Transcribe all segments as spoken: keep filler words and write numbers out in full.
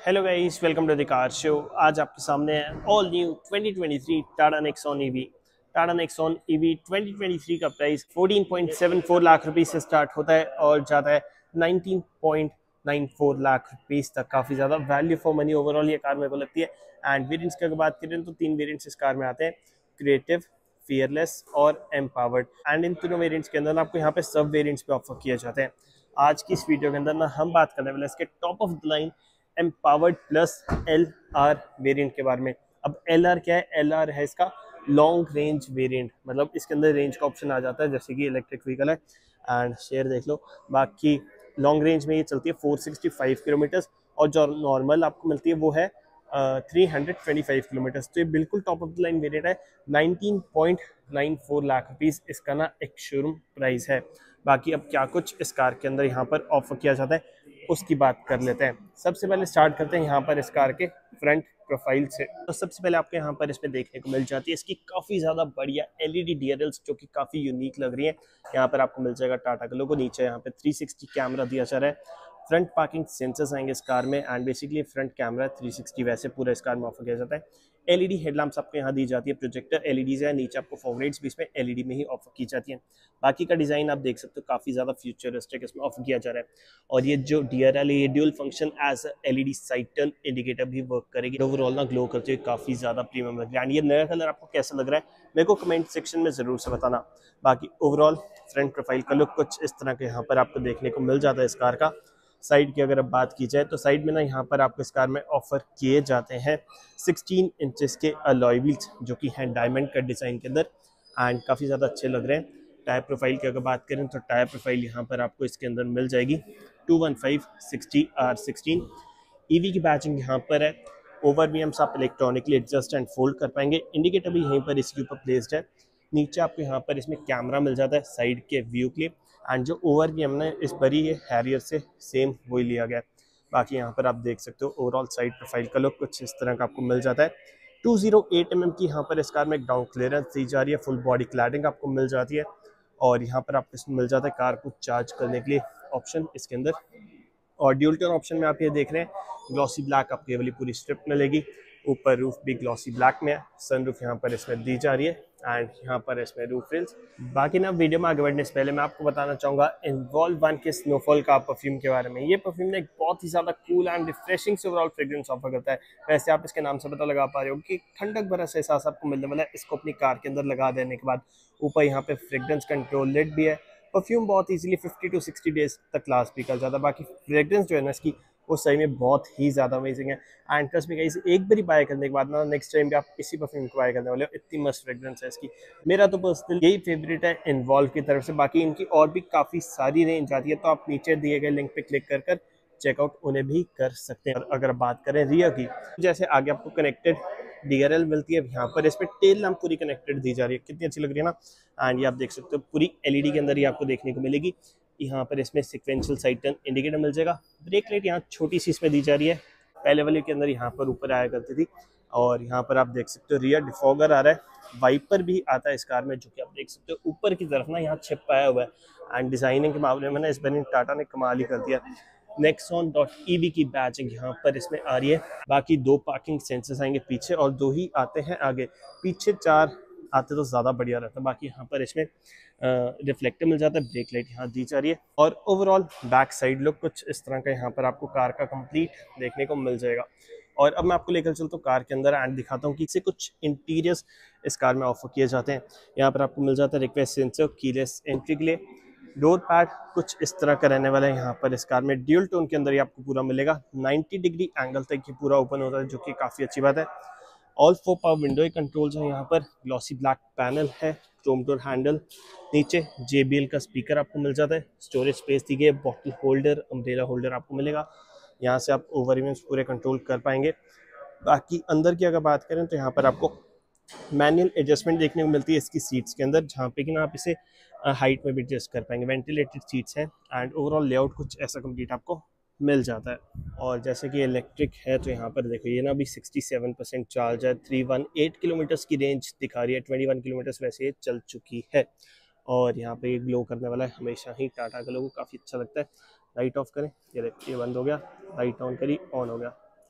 Hello guys, welcome to the car show. आज आपके सामने है all new twenty twenty three Tata Nexon EV. Tata Nexon EV twenty twenty three का price चौदह point सात चार लाख रुपए से स्टार्ट होता है और जाता है उन्नीस पॉइंट नौ चार लाख रुपए तक। काफ़ी ज़्यादा वैल्यू फॉर मनी ओवरऑल ये कार मेरे को लगती है। एंड वेरिएंट्स की अगर बात करें तो तीन वेरिएंट्स इस कार में आते हैं, क्रिएटिव, फियरलेस और एम्पावर्ड। एंड इन तीनों वेरिएंट्स के अंदर आपको यहाँ पे सब वेरिएंट्स पे ऑफर किए जाते हैं। आज की इस वीडियो के अंदर ना हम बात करने वाले इसके top of the line empowered plus L R variant के बारे में। अब एल आर क्या है? एल आर है इसका लॉन्ग रेंज वेरिएंट, मतलब इसके अंदर रेंज का ऑप्शन आ जाता है जैसे कि इलेक्ट्रिक व्हीकल है। एंड शेयर देख लो, बाकी लॉन्ग रेंज में ये चलती है चार सौ पैंसठ किलोमीटर्स और जो नॉर्मल आपको मिलती है वो है तीन सौ पच्चीस किलोमीटर्स। तो ये बिल्कुल top of the line variant है। उन्नीस पॉइंट नौ चार लाख रुपीस इसका ना एक शोरूम प्राइस है। बाकी अब क्या कुछ इस कार के अंदर यहाँ पर ऑफर किया जाता है उसकी बात कर लेते हैं। सबसे पहले स्टार्ट करते हैं यहाँ पर इस कार के फ्रंट प्रोफाइल से। तो सबसे पहले आपको यहाँ पर इसमें देखने को मिल जाती है इसकी काफ़ी ज़्यादा बढ़िया एलईडी डीआरएल्स जो कि काफ़ी यूनिक लग रही है। यहाँ पर आपको मिल जाएगा टाटा का लोगो, नीचे यहाँ पे तीन सौ साठ कैमरा दिया जा रहा है। फ्रंट पार्किंग सेंसर्स आएंगे इस कार में एंड बेसिकली फ्रंट कैमरा तीन सौ साठ वैसे पूरा इस कार में ऑफर किया जाता है। एलईडी हेडलैम्प्स आपको यहाँ दी जाती है, प्रोजेक्टर एलईडीज है, नीचे आपको फॉरवर्ड्स भी इसमें एलईडी में ही ऑफर की जाती है। बाकी का डिजाइन आप देख सकते हो काफी ज्यादा फ्यूचरिस्टिक इसमें ऑफर किया जा रहा है। और ये जो डीआरएल है ये dual function as LED side turn indicator भी वर्क करेगी। ओवरऑल ना ग्लो करते हुए काफी ज्यादा प्रीमियम लग रहा है। एंड ये नया कलर आपको कैसा लग रहा है मेरे को कमेंट सेक्शन में जरूर से बताना। बाकी ओवरऑल फ्रंट प्रोफाइल का लुक कुछ इस तरह के यहाँ पर आपको देखने को मिल जाता है इस कार का। साइड की अगर अब बात की जाए तो साइड में ना यहाँ पर आपको इस कार में ऑफर किए जाते हैं सोलह इंचेस के अलॉय व्हील्स जो कि हैं डायमंड कट डिज़ाइन के अंदर एंड काफ़ी ज़्यादा अच्छे लग रहे हैं। टायर प्रोफाइल की अगर बात करें तो टायर प्रोफाइल यहाँ पर आपको इसके अंदर मिल जाएगी two one five sixty R sixteen. EV की बैचिंग यहाँ पर है। ओवर वी आप इलेक्ट्रॉनिकली एडजस्ट एंड फोल्ड कर पाएंगे। इंडिकेटर भी यहीं पर इसके ऊपर प्लेस्ड है। नीचे आपको यहाँ पर इसमें कैमरा मिल जाता है साइड के व्यू के लिए। एंड जो ओवर भी हमने इस बड़ी है हैरियर से सेम वही लिया गया है। बाकी यहाँ पर आप देख सकते हो ओवरऑल साइड प्रोफाइल का लुक कुछ इस तरह का आपको मिल जाता है। Two zero eight M M की यहाँ पर इस कार में ग्राउंड क्लियरेंस दी जा रही है, फुल बॉडी क्लैडिंग आपको मिल जाती है। और यहाँ पर आपको इसमें मिल जाता है कार को चार्ज करने के लिए ऑप्शन इसके अंदर। और ड्यूल टोन ऑप्शन में आप ये देख रहे हैं ग्लॉसी ब्लैक आपको ये वाली पूरी स्ट्रिप मिलेगी। ऊपर रूफ भी ग्लॉसी ब्लैक में है, सन रूफ यहाँ पर इसमें दी जा रही है एंड यहाँ पर इसमें रूफ रिल्स। बाकी ना वीडियो में आगे बढ़ने से पहले मैं आपको बताना चाहूँगा इन्वॉल्व वन के स्नोफॉल का परफ्यूम के बारे में। ये परफ्यूम ने एक बहुत ही ज़्यादा कूल एंड रिफ्रेशिंग से ओवरऑल फ्रेग्रेंस ऑफर करता है। वैसे आप इसके नाम से पता लगा पा रहे हो कि ठंडक भरा सा एहसास आपको मिलने वाला है इसको अपनी कार के अंदर लगा देने के बाद। ऊपर यहाँ पे फ्रेग्रेंस कंट्रोल लिड भी है। परफ्यूम बहुत easily fifty to sixty days तक लास्ट भी कर जाता है। बाकी फ्रेग्रेंस जो है ना इसकी वो सही में बहुत ही ज़्यादा अमेजिंग है। एंड ट्रस्ट मी गाइस, एक बार बाय करने के बाद ना नेक्स्ट टाइम भी आप इसी परफ्यूम को बाय करने वाले हो, इतनी मस्त फ्रेग्रेंस है इसकी। मेरा तो पर्सनल यही फेवरेट है इन्वॉल्व की तरफ से। बाकी इनकी और भी काफ़ी सारी रेंज आती है तो आप नीचे दिए गए लिंक पे क्लिक कर कर चेकआउट उन्हें भी कर सकते हैं। और अगर बात करें रियर की, जैसे आगे आपको कनेक्टेड डीआरएल मिलती है, यहाँ पर इसमें टेल लैम्प पूरी कनेक्टेड दी जा रही है, कितनी अच्छी लग रही है ना। एंड ये आप देख सकते हो पूरी एलईडी के अंदर ही आपको देखने को मिलेगी। यहाँ पर इसमें सिक्वेंशियल साइड टर्न इंडिकेटर मिल जाएगा। ब्रेक लाइट यहाँ छोटी सी इसमें दी जा रही है, पहले वाले के अंदर यहाँ पर ऊपर आया करती थी। और यहाँ पर आप देख सकते हो रियर डिफॉगर आ रहा है, वाइपर भी आता है इस कार में जो कि आप देख सकते हो ऊपर की तरफ ना यहाँ छिप पाया हुआ है। एंड डिजाइनिंग के मामले में ना इस बार टाटा ने कमाल ही कर दिया। नेक्सॉन डॉट ईवी की बैचिंग यहाँ पर इसमें आ रही है। बाकी दो पार्किंग सेंसर्स आएंगे पीछे और दो ही आते हैं आगे, पीछे चार आते तो ज़्यादा बढ़िया रहता है। बाकी यहाँ पर इसमें रिफ्लेक्टर मिल जाता है, ब्रेक लाइट यहाँ दी जा रही है। और ओवरऑल बैक साइड लुक कुछ इस तरह का यहाँ पर आपको कार का कंप्लीट देखने को मिल जाएगा। और अब मैं आपको लेकर चलता हूँ कार के अंदर एंड दिखाता हूँ कि इससे कुछ इंटीरियर्स इस कार में ऑफर किए जाते हैं। यहाँ पर आपको मिल जाता है रिक्वेस्ट सेंसर, कीलेस एंट्री के लिए। डोर पैड कुछ इस तरह का रहने वाला है यहाँ पर इस कार में। ड्यूल टोन के अंदर ही आपको पूरा मिलेगा, नाइन्टी डिग्री एंगल तक ये पूरा ओपन होता है जो कि काफ़ी अच्छी बात है। All four power window controls हैं यहाँ पर। ग्लॉसी ब्लैक पैनल है, क्रोम डोर हैंडल, नीचे जेबीएल का स्पीकर आपको मिल जाता है। स्टोरेज स्पेस दी गई है, बॉटल होल्डर, अम्ब्रेला होल्डर आपको मिलेगा। यहाँ से आप ओवर इवेंट्स पूरे कंट्रोल कर पाएंगे। बाकी अंदर की अगर बात करें तो यहाँ पर आपको मैनुअल एडजस्टमेंट देखने को मिलती है इसकी सीट्स के अंदर, जहाँ पे कि ना आप इसे हाइट में भी एडजस्ट कर पाएंगे। वेंटिलेटेड सीट्स हैं एंड ओवरऑल लेआउट कुछ ऐसा कंप्लीट आपको मिल जाता है। और जैसे कि इलेक्ट्रिक है तो यहाँ पर देखो ये ना अभी सड़सठ परसेंट चार्ज है, तीन सौ अठारह किलोमीटर्स की रेंज दिखा रही है, इक्कीस किलोमीटर्स वैसे ये चल चुकी है। और यहाँ पे ये ग्लो करने वाला है, हमेशा ही टाटा का लोगो काफ़ी अच्छा लगता है। लाइट ऑफ करें, ये ये बंद हो गया, लाइट ऑन करी ऑन हो गया।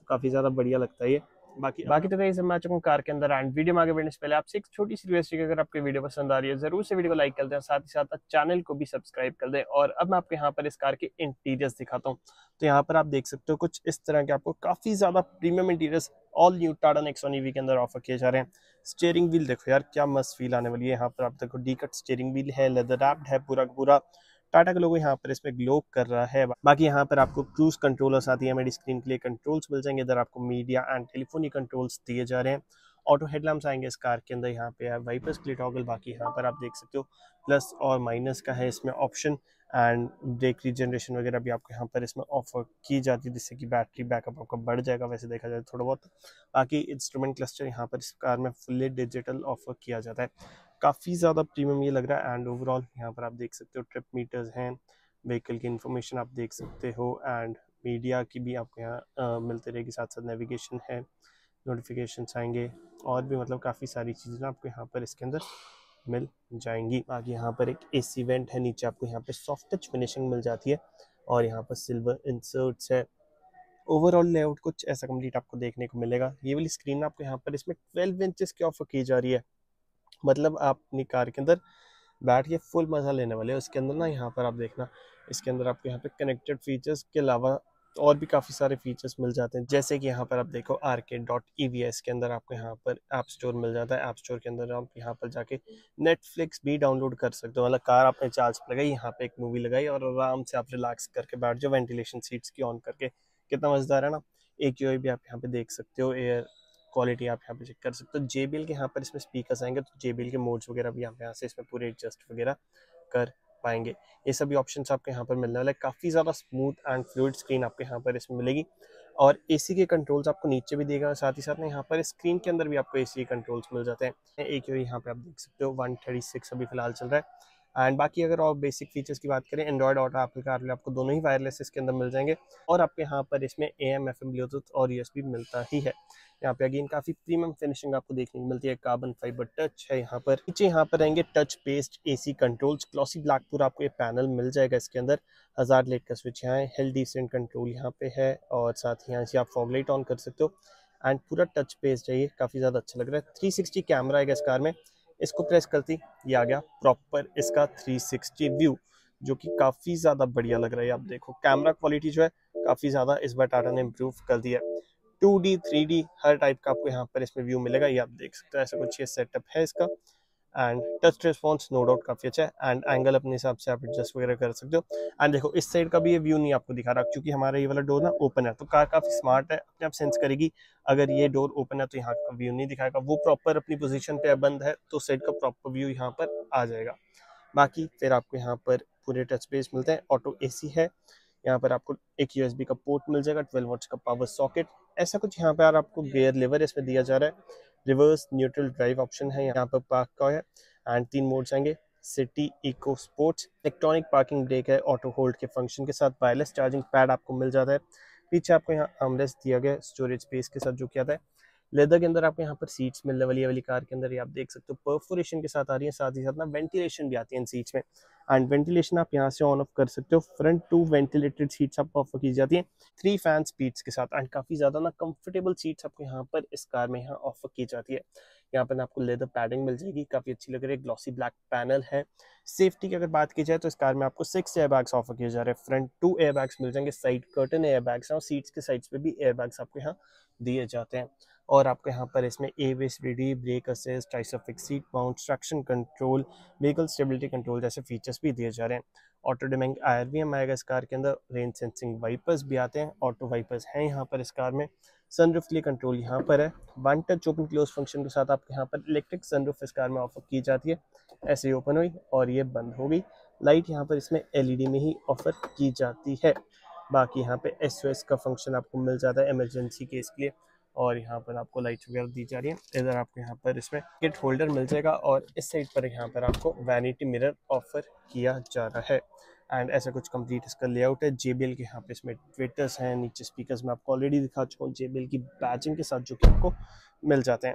तो काफ़ी ज़्यादा बढ़िया लगता है ये। बाकी बाकी तो गाइस मैं आ चुका हूँ कार के अंदर एंड वीडियो में आगे बढ़ने से पहले आपसे एक छोटी सी रिक्वेस्ट है कि अगर आपको वीडियो पसंद आ रही है जरूर से वीडियो को लाइक कर दें, साथ ही साथ चैनल को भी सब्सक्राइब कर दें। और अब मैं आपको यहाँ पर इस कार के इंटीरियर्स दिखाता हूँ। तो यहाँ पर आप देख सकते हो कुछ इस तरह के आपको काफ़ी ज़्यादा premium interiors all new Tata Nexon EV के अंदर ऑफर किए जा रहे हैं। स्टीयरिंग व्हील देखो यार क्या मस्त फील आने वाली है। यहाँ पर आप देखो डी कट स्टीयरिंग व्हील है, लेदर रैप्ड है पूरा पूरा, टाटा का लोगो यहाँ पर इसमें ग्लो कर रहा है। बाकी यहाँ पर आपको क्रूज कंट्रोल और साथ ही एमआईडी स्क्रीन के लिए कंट्रोल्स मिल जाएंगे। इधर आपको मीडिया एंड टेलीफोनी कंट्रोल्स दिए जा रहे हैं। ऑटो हेडलैम्प्स आएंगे इस कार के अंदर, यहाँ पे है वाइपर्स के लिए टॉगल। बाकी यहाँ पर आप देख सकते हो प्लस और माइनस का है इसमें ऑप्शन, एंड ब्रेक रीजनरेशन वगैरह भी आपको यहाँ पर इसमें ऑफर की जाती है, जिससे कि बैटरी बैकअप आपका बढ़ जाएगा वैसे देखा जाए थोड़ा बहुत। बाकी इंस्ट्रूमेंट क्लस्टर यहाँ पर इस कार में फुल्ली डिजिटल ऑफर किया जाता है। काफ़ी ज़्यादा प्रीमियम ये लग रहा है। एंड ओवरऑल यहाँ पर आप देख सकते हो ट्रिप मीटर्स हैं, व्हीकल की इन्फॉर्मेशन आप देख सकते हो, एंड मीडिया की भी आपको यहाँ मिलते रहेगी, साथ साथ नेविगेशन है, नोटिफिकेशंस आएंगे और भी मतलब काफ़ी सारी चीज़ें आपको यहाँ पर इसके अंदर मिल जाएंगी। बाकी यहाँ पर एक एसी वेंट है, नीचे आपको यहाँ पे सॉफ्ट टच फिनिशिंग मिल जाती है और यहाँ पर सिल्वर इंसर्ट्स है। ओवरऑल लेआउट कुछ ऐसा कंप्लीट आपको देखने को मिलेगा। ये वाली स्क्रीन आपको यहाँ पर इसमें ट्वेल्व इंचेस की ऑफर की जा रही है, मतलब आप अपनी कार के अंदर बैठ के फुल मज़ा लेने वाले हैं। उसके अंदर ना यहाँ पर आप देखना इसके अंदर आपको यहाँ पे कनेक्टेड फीचर्स के अलावा और भी काफ़ी सारे फीचर्स मिल जाते हैं, जैसे कि यहाँ पर आप देखो RK dot E V S के अंदर आपको यहाँ पर ऐप स्टोर मिल जाता है। ऐप स्टोर के अंदर आप यहाँ पर जाके नेटफ्लिक्स भी डाउनलोड कर सकते हो। मतलब कार आपने चार्ज पर लगाई, यहाँ पे एक मूवी लगाई और आराम से आप रिलैक्स करके बैठ जाओ वेंटिलेशन सीट्स की ऑन करके। कितना मज़ेदार है ना। एक यू आई भी आप यहाँ पे देख सकते हो, एयर क्वालिटी आप यहाँ पे चेक कर सकते हो। जे बी एल के यहाँ पर इसमें स्पीकर्स आएंगे, तो जे बी एल के मोड्स वगैरह भी आप यहाँ से इसमें पूरे एडजस्ट वगैरह कर पाएंगे। ये सभी ऑप्शंस आपको यहाँ पर मिलने वाले हैं। काफ़ी ज़्यादा स्मूथ एंड फ्लूइड स्क्रीन आपको यहाँ पर इसमें मिलेगी और एसी के कंट्रोल्स आपको नीचे भी देगा, साथ ही साथ में यहाँ पर स्क्रीन के अंदर भी आपको एसी के कंट्रोल्स मिल जाते हैं। एक यहाँ पे आप देख सकते हो वन थर्टी सिक्स अभी फिलहाल चल रहा है। एंड बाकी अगर और बेसिक फीचर्स की बात करें, एंड्रॉयड ऑटो एप्पल कारप्ले आपको दोनों ही वायरलेस इसके अंदर मिल जाएंगे और आपके यहाँ पर इसमें A M F M Bluetooth और यू एस बी मिलता ही है। यहाँ पे अगेन काफी प्रीमियम फिनिशिंग आपको देखने को मिलती है। कार्बन फाइबर टच है यहाँ पर, नीचे यहाँ पर रहेंगे touch based AC controls, glossy black पूरा आपको ये पैनल मिल जाएगा इसके अंदर। हजार लेट का स्विच यहाँ है, हेल डिसेंट कंट्रोल यहाँ पे है और साथ ही यहाँ से आप फॉग लाइट ऑन कर सकते हो एंड पूरा टच बेस्ड है। ये काफी ज्यादा अच्छा लग रहा है। थ्री सिक्सटी कैमरा है इस कार में, इसको प्रेस करती ये आ गया प्रॉपर इसका थ्री सिक्सटी व्यू, जो कि काफी ज्यादा बढ़िया लग रहा है। आप देखो कैमरा क्वालिटी जो है काफी ज्यादा इस बार टाटा ने इम्प्रूव कर दिया है। टू डी थ्री डी हर टाइप का आपको यहाँ पर इसमें व्यू मिलेगा, ये आप देख सकते हो। ऐसा कुछ ये सेटअप है इसका and touch response no doubt काफी अच्छा है एंड एंगल अपने हिसाब से आप एडजस्ट वगैरह कर सकते हो। एंड देखो इस साइड का भी ये व्यू नहीं आपको दिखा रहा क्योंकि हमारा ये वाला डोर ना ओपन है, तो कार काफी स्मार्ट है, अपने आप सेंस करेगी अगर ये डोर ओपन है तो यहाँ का व्यू नहीं दिखाएगा। वो प्रॉपर अपनी पोजीशन पे बंद है तो साइड का प्रॉपर व्यू यहाँ पर आ जाएगा। बाकी फिर आपको यहाँ पर पूरे टच स्पेस मिलते हैं। ऑटो एसी है, यहाँ पर आपको एक यूएसबी का पोर्ट मिल जाएगा, ट्वेल्व वॉट्स का पावर सॉकेट, ऐसा कुछ यहाँ पर आपको गेयर लिवर इसमें दिया जा रहा है। रिवर्स न्यूट्रल ड्राइव ऑप्शन है यहाँ पर, पार्क का है एंड तीन मोड्स आएंगे, city, eco, sports. Electronic parking brake है ऑटो होल्ड के फंक्शन के साथ। वायरलेस चार्जिंग पैड आपको मिल जाता है। पीछे आपको यहाँ आर्मरेस्ट दिया गया स्टोरेज स्पेस के साथ जो किया था। लेदर के अंदर आपको यहाँ पर सीट्स मिलने वाली है वाली कार के अंदर, ये आप देख सकते हो परफोरेशन के साथ आ रही है, साथ ही साथ ना वेंटिलेशन भी आती है इन सीट्स में एंड वेंटिलेशन आप यहाँ से ऑन ऑफ कर सकते हो। फ्रंट टू वेंटिलेटेड सीट्स आपको ऑफर की जाती है थ्री फैन स्पीड्स के साथ एंड काफी ज्यादा ना कंफर्टेबल सीट्स आपको यहाँ पर इस कार में यहाँ ऑफर की जाती है। यहाँ पर आपको लेदर पैडिंग मिल जाएगी, काफी अच्छी लग रही है, ग्लॉसी ब्लैक पैनल है। सेफ्टी की अगर बात की जाए तो इस कार में आपको सिक्स एयर बैग्स ऑफर किए जा रहे हैं। फ्रंट टू एयर बैग्स मिल जाएंगे, साइड कर्टन एयर बैग्स हैं और सीट्स के साइड्स पे भी एयर बैग्स आपको यहाँ दिए जाते हैं। और आपको यहाँ पर इसमें ABS, ready brake assist, isofix seat mount, traction control, vehicle stability control जैसे फीचर्स भी दिए जा रहे हैं। ऑटो डिमिंग आयर भी आएगा इस कार के अंदर, रेन सेंसिंग वाइपर्स भी आते हैं, ऑटो वाइपर्स हैं यहाँ पर इस कार में। सनरूफ के लिए कंट्रोल यहाँ पर है। One touch open close function के साथ आपके यहाँ पर इलेक्ट्रिक सनरूफ इस कार में ऑफर की जाती है। ऐसे ही ओपन हुई और ये बंद हो गई। लाइट यहाँ पर इसमें एलईडी में ही ऑफर की जाती है। बाकी यहाँ पे एसओएस का फंक्शन आपको मिल जाता है इमरजेंसी केस के लिए और यहाँ पर आपको लाइट वगैरह दी जा रही है। इधर आपको यहाँ पर इसमें किट होल्डर मिल जाएगा और इस साइड पर यहाँ पर आपको वैनिटी मिरर ऑफर किया जा रहा है एंड ऐसा कुछ कंप्लीट इसका लेआउट है। जेबीएल के यहाँ पे इसमें ट्विटर्स हैं, नीचे स्पीकर्स में आपको ऑलरेडी दिखा चुका हूँ जेबीएल की बैजिंग के साथ जो कि आपको मिल जाते हैं।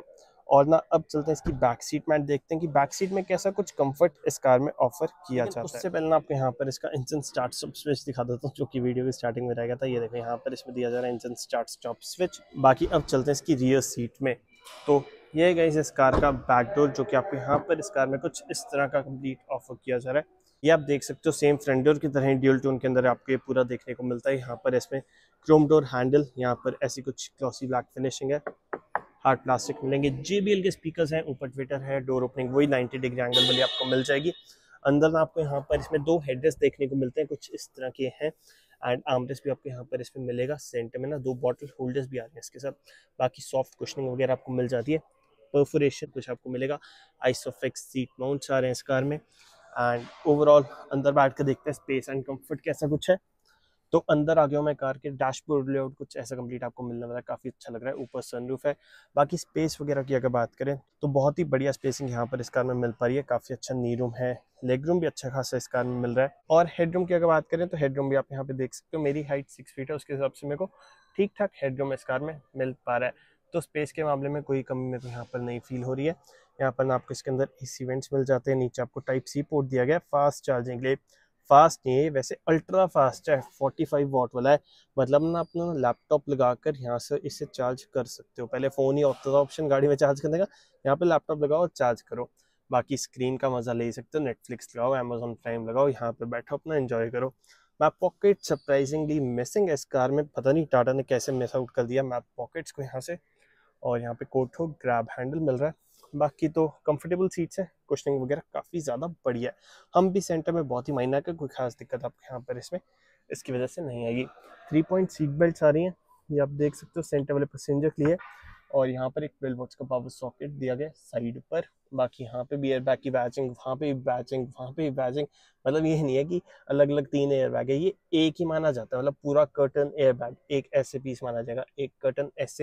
और ना अब चलते हैं इसकी बैक सीट में, देखते हैं कि बैक सीट में कैसा कुछ कंफर्ट इस कार में ऑफर किया जाता है। उससे पहले ना आपको यहाँ पर इसका इंजन स्टार्ट स्टॉप स्विच दिखा देता हूँ, जो कि वीडियो की स्टार्टिंग में रहेगा था। ये देखो यहाँ पर इसमें दिया जा रहा है इंजन स्टार्ट स्टॉप स्विच। बाकी अब चलते हैं इसकी रियर सीट में। तो ये गाइस इस कार का बैक डोर, जो कि आपको यहाँ पर इस कार में कुछ इस तरह का कंप्लीट ऑफर किया जा रहा है। ये आप देख सकते हो सेम फ्रंट डोर की तरह ड्यूल टोन के अंदर आपको ये पूरा देखने को मिलता है। यहाँ पर इसमें क्रोम डोर हैंडल, यहाँ पर ऐसी कुछ ग्लॉसी ब्लैक फिनिशिंग है, हार्ड प्लास्टिक मिलेंगे। जे बी एल के स्पीकर्स हैं, ऊपर ट्विटर है, डोर ओपनिंग वही नाइंटी डिग्री एंगल वाली आपको मिल जाएगी। अंदर ना आपको यहाँ पर इसमें दो हेडरेस्ट देखने को मिलते हैं, कुछ इस तरह के हैं, एंड आर्मरेस्ट भी आपको यहाँ पर इसमें मिलेगा। सेंटर में ना दो बॉटल होल्डर्स भी आ रहे हैं इसके साथ। बाकी सॉफ्ट कुशनिंग वगैरह आपको मिल जाती है, परफोरेशन कुछ आपको मिलेगा, आइसोफिक्स सीट माउंट्स आ रहे हैं इस कार में। एंड ओवरऑल अंदर बैठ कर देखते हैं स्पेस एंड कंफर्ट कैसा कुछ है। तो अंदर आ गया मैं कार के, डैशबोर्ड लेआउट कुछ ऐसा कंप्लीट आपको मिलने वाला है, काफ़ी अच्छा लग रहा है। ऊपर सनरूफ है। बाकी स्पेस वगैरह की अगर बात करें तो बहुत ही बढ़िया स्पेसिंग यहाँ पर इस कार में मिल पा रही है। काफ़ी अच्छा नी रूम है, लेग रूम भी अच्छा खासा इस कार में मिल रहा है। और हेडरूम की अगर बात करें तो हेडरूम भी आप यहाँ पे देख सकते हो। मेरी हाइट सिक्स फीट है, उसके हिसाब से मेरे को ठीक ठाक हेडरूम इस कार में मिल पा रहा है। तो स्पेस के मामले में कोई कमी मेरे को यहाँ पर नहीं फील हो रही है। यहाँ पर आपको इसके अंदर एसी वेंट्स मिल जाते हैं। नीचे आपको टाइप सी पोर्ट दिया गया है फास्ट चार्जिंग के लिए। फास्ट नहीं है वैसे, अल्ट्रा फास्ट है, पैंतालीस वॉट वाला है। मतलब ना अपना लैपटॉप लगाकर यहाँ से इसे चार्ज कर सकते हो। पहले फ़ोन ही होता था ऑप्शन गाड़ी में चार्ज करने का, यहाँ पे लैपटॉप लगाओ और चार्ज करो। बाकी स्क्रीन का मजा ले सकते हो, नेटफ्लिक्स लगाओ, अमेजोन प्राइम लगाओ, यहाँ पे बैठो अपना एंजॉय करो। मैप पॉकेट सरप्राइजिंगली मिसिंग है इस कार में, पता नहीं टाटा ने कैसे मिस आउट कर दिया मैप पॉकेट्स को यहाँ से। और यहाँ पे कोठो ग्रैब हैंडल मिल रहा है। बाकी तो कंफर्टेबल सीट्स है, कुशनिंग वगैरह काफ़ी ज़्यादा बढ़िया है। हम भी सेंटर में बहुत ही मायना का, कोई खास दिक्कत आपको यहाँ पर इसमें इसकी वजह से नहीं आएगी। थ्री पॉइंट सीट बेल्ट आ रही हैं, ये आप देख सकते हो सेंटर वाले पैसेंजर के लिए। और यहाँ पर एक ट्वेल्व वॉट्स का पावर सॉकेट दिया गया साइड पर। बाकी यहाँ पे भी एयर बैग की बैचिंग, वहाँ पे भी बैचिंग, वहाँ पे भी बैचिंग। मतलब ये नहीं है कि अलग अलग तीन एयर बैग है, ये एक ही माना जाता है। मतलब पूरा कर्टन एयर बैग एक ऐसे पीस माना जाएगा, एक कर्टन ऐसे,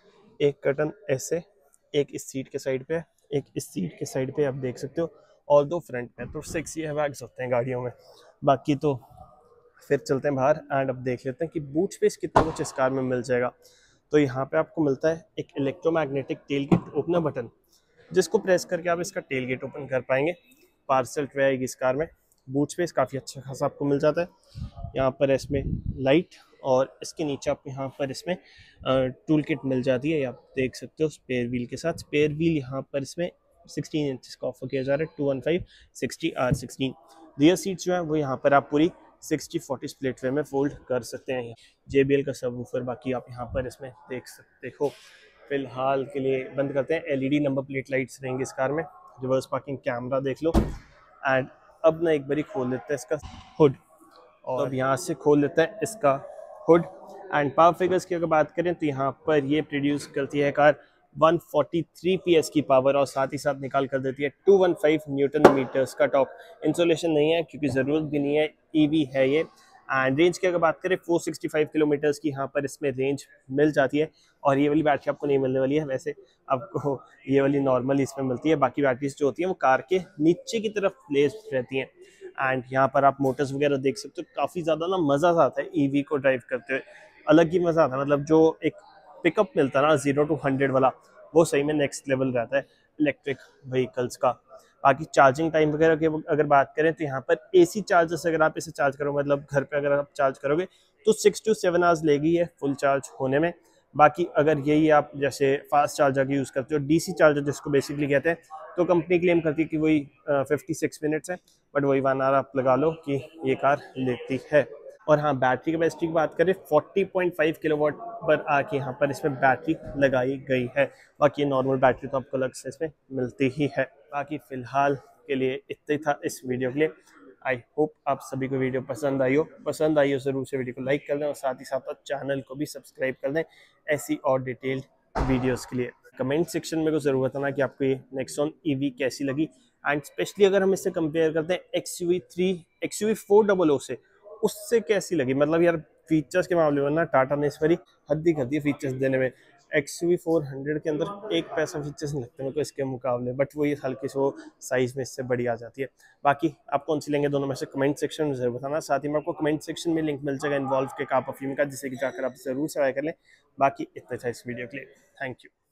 एक कर्टन ऐसे, एक इस सीट के साइड पे, एक इस सीट के साइड पे आप देख सकते हो, और दो फ्रंट में। तो सिक्स एयर बैग्स होते हैं गाड़ियों में। बाकी तो फिर चलते हैं बाहर एंड अब देख लेते हैं कि बूट स्पेस कितना कुछ इस कार में मिल जाएगा। तो यहाँ पे आपको मिलता है एक electromagnetic tail gate opener button, जिसको प्रेस करके आप इसका टेल गेट ओपन कर पाएंगे। पार्सल ट्रे आएगी इस कार में। बूट स्पेस काफ़ी अच्छा खासा आपको मिल जाता है। यहाँ पर इसमें लाइट, और इसके नीचे आप यहाँ पर इसमें टूल किट मिल जाती है, आप देख सकते हो स्पेयर व्हील के साथ। स्पेयर व्हील यहाँ पर इसमें सिक्सटीन इंच का ऑफर किया जा रहा है, two one five sixty R sixteen. Rear seat जो है वो यहाँ पर आप पूरी सिक्सटी फोर्टी स्प्लिट वे में फोल्ड कर सकते हैं। जे बी एल का सबवूफर बाकी आप यहाँ पर इसमें देख सकते हो। फिलहाल के लिए बंद करते हैं। L E D number plate lights रहेंगी इस कार में। रिवर्स पार्किंग कैमरा देख लो। एंड अब ना एक बारी खोल लेते हैं इसका हुड, और तो अब यहाँ से खोल लेते हैं इसका हुड। एंड पावर फिगर्स की अगर बात करें तो यहाँ पर ये प्रोड्यूस करती है car one forty three P S की पावर, और साथ ही साथ निकाल कर देती है two one five newton meters का टॉप। इंसुलेशन नहीं है क्योंकि ज़रूरत भी नहीं है, ईवी है ये। एंड रेंज की अगर बात करें फोर सिक्सटी फाइव किलोमीटर्स की यहाँ पर इसमें रेंज मिल जाती है। और ये वाली बैटरी आपको नहीं मिलने वाली है, वैसे आपको ये वाली नॉर्मल इसमें मिलती है। बाकी बैटरीज जो होती हैं वो कार के नीचे की तरफ प्लेस्ड रहती हैं। एंड यहाँ पर आप मोटर्स वगैरह देख सकते हो। काफ़ी ज़्यादा ना मज़ा आता है ईवी को ड्राइव करते हुए, अलग ही मज़ा आता है। मतलब जो एक पिकअप मिलता है ना जीरो टू हंड्रेड वाला, वो सही में नेक्स्ट लेवल रहता है इलेक्ट्रिक व्हीकल्स का। बाकी चार्जिंग टाइम वगैरह की अगर बात करें तो यहाँ पर एसी चार्जर्स अगर आप इसे चार्ज करो, मतलब घर पे अगर आप चार्ज करोगे तो सिक्स टू सेवन आवर्स लेगी है फुल चार्ज होने में। बाकी अगर यही आप जैसे फास्ट चार्जर यूज़ करते हो, डीसी चार्जर जिसको बेसिकली कहते हैं, तो कंपनी क्लेम करती है कि वही फिफ्टी सिक्स मिनट्स है, बट वही वन आवर आप लगा लो कि ये कार लेती है। और हाँ, बैटरी कैपेसिटी की बात करें फोर्टी पॉइंट फाइव किलोवाट पर आके यहाँ पर इसमें बैटरी लगाई गई है। बाकी नॉर्मल बैटरी तो आपको अलग से इसमें मिलती ही है। बाकी फ़िलहाल के लिए इतना ही था इस वीडियो के लिए। आई होप आप सभी को वीडियो पसंद आई हो। पसंद आई हो ज़रूर से वीडियो को लाइक कर दें, और साथ ही साथ चैनल को भी सब्सक्राइब कर दें ऐसी और डिटेल्ड वीडियोस के लिए। कमेंट सेक्शन में को ज़रूर बताना कि आपको ये नेक्सॉन ईवी कैसी लगी। एंड स्पेशली अगर हम इससे कंपेयर करते हैं X U V three X U V four double O से, उससे कैसी लगी। मतलब यार फीचर्स के मामले में ना टाटा ने इस बारी हद ही कर दी फीचर्स देने में। X U V four hundred के अंदर एक पैसा फीचर्स नहीं लगते मेरे को इसके मुकाबले, बट वो ये हल्की से वो साइज़ में इससे बड़ी आ जाती है। बाकी आप कौन सी लेंगे दोनों में से कमेंट सेक्शन में जरूर बताना। साथ ही में आपको कमेंट सेक्शन में लिंक मिल जाएगा इन्वॉल्व के कार परफ्यूम का, जिसे कि जाकर आप जरूर से ट्राई कर लें। बाकी इतना था इस वीडियो के लिए। Thank you.